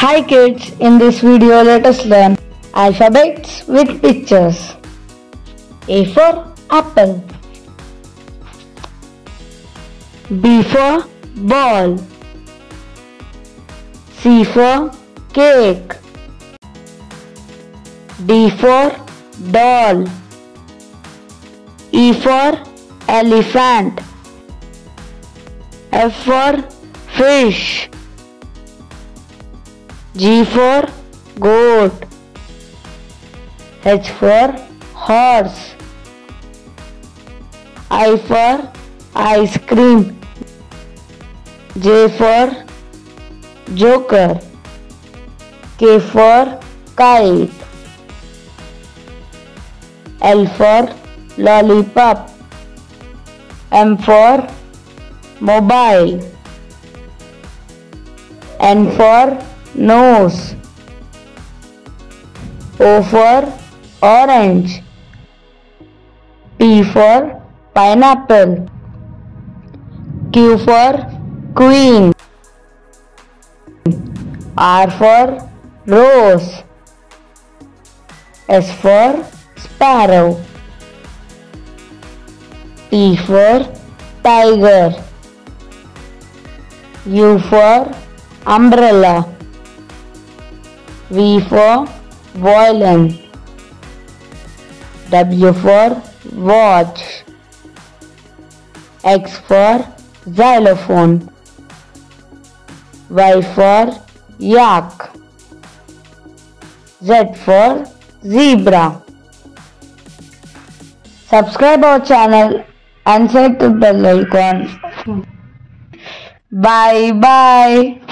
Hi kids, in this video let us learn alphabets with pictures. A for apple. B for ball. C for cake. D for doll. E for elephant. F for fish. G for goat. H for horse. I for ice cream. J for joker. K for kite. L for lollipop. M for mobile. N for nose. O for orange. P for pineapple. Q for queen. R for rose. S for sparrow. T for tiger. U for umbrella. V for violin. W for watch. X for xylophone. Y for yak. Z for zebra. Subscribe our channel and set the bell icon. Bye bye.